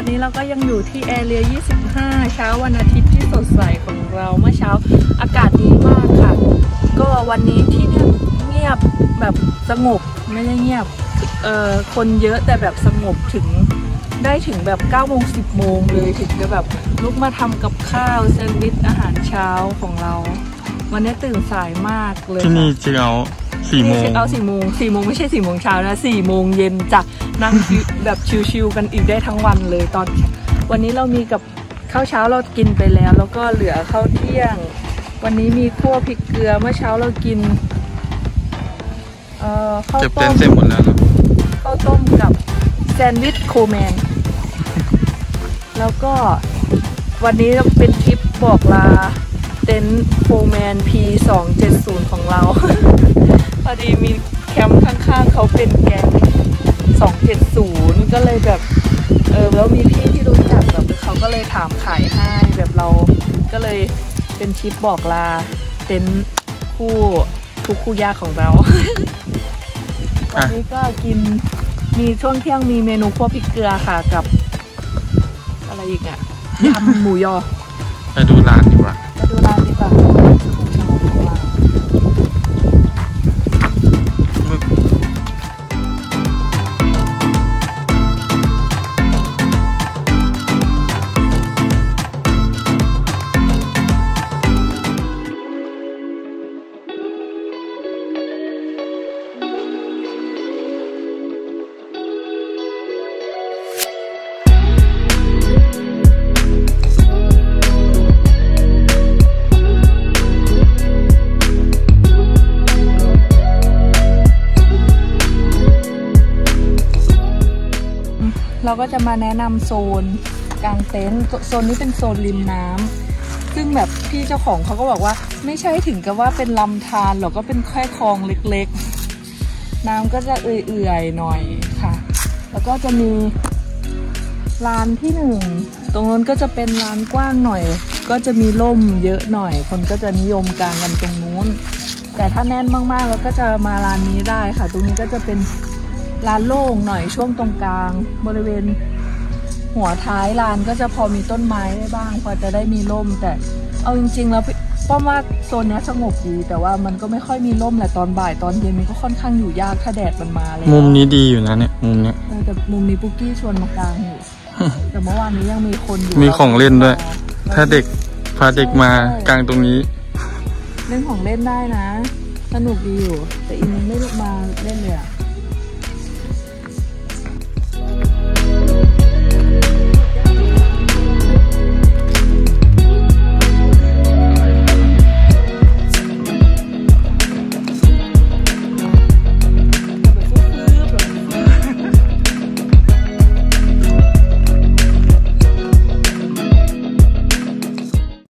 อนนี้เราก็ยังอยู่ที่แอเรีย 25 เช้าวันอาทิตย์ที่สดใสของเราเมื่อเช้าอากาศดีมากค่ะก็วันนี้ที่เนี่ยเงียบแบบสงบไม่ได้เงียบคนเยอะแต่แบบสงบถึงแบบ9 โมง 10 โมงเลยถึงจะแบบลุกมาทำกับข้าวแซนด์วิชอาหารเช้าของเราวันนี้ตื่นสายมากเลยที่นี่เช้า4 โมง 4 โมงไม่ใช่4 โมงเช้านะ4 โมงเย็นจ้ะนั่งแบบชิลๆกันอีกได้ทั้งวันเลยตอนวันนี้เรามีกับข้าวเช้าเรากินไปแล้วก็เหลือข้าวเที่ยงวันนี้มีคั่วพริกเกลือเมื่อเช้าเรากินข้าวต้มเต็มหมดแล้วข้าวต้มกับแซนด์วิชโคแมนแล้วก็วันนี้เป็นทริปบอกลาเต็นท์โคแมน P270 ของเรา พอดีมีแคมป์ข้างๆเขาเป็นแก๊ง270ก็เลยแบบแล้วมีพี่ที่รู้จักแบบเขาก็เลยถามขายให้แบบเราก็เลยเป็นทริปบอกลาเต็นท์คู่ยากของเรา วันนี้ก็กินมีช่วงเที่ยงมีเมนูคั่วพริกเกลือค่ะกับอะไรอีกอ่ะยำหมูยอไปดูร้านดีกว่าเราก็จะมาแนะนำโซนกลางเต็นท์โซนนี้เป็นโซนริมน้ำซึ่งแบบพี่เจ้าของเขาก็บอกว่าไม่ใช่ถึงกับว่าเป็นลำธารหรอกก็เป็นแค่คลองเล็กๆน้ำก็จะเอื่อยๆหน่อยค่ะแล้วก็จะมีลานที่1ตรงนู้นก็จะเป็นลานกว้างหน่อยก็จะมีร่มเยอะหน่อยคนก็จะนิยมกางกันตรงนู้นแต่ถ้าแน่นมากๆแล้วก็จะมาลานนี้ได้ค่ะตรงนี้ก็จะเป็นลานโล่งหน่อยช่วงตรงกลางบริเวณหัวท้ายลานก็จะพอมีต้นไม้ได้บ้างพอจะได้มีร่มแต่เอาจริงๆแล้วป้อมว่าโซนนี้สงบดีแต่ว่ามันก็ไม่ค่อยมีร่มแหละตอนบ่ายตอนเย็นมันก็ค่อนข้างอยู่ยากถ้าแดดมันมาเลยมุมนี้ดีอยู่นะเนี่ยมุมนี้แต่มุมนี้ปุ๊กกี้ชวนมากางอยู่ แต่เมื่อวานนี้ยังมีคนอยู่มีของเล่นด้วยถ้าเด็กพาเด็กมากางตรงนี้เล่นของเล่นได้นะสนุกดีอยู่แต่อินไม่ลุกมาเล่นเลยอะ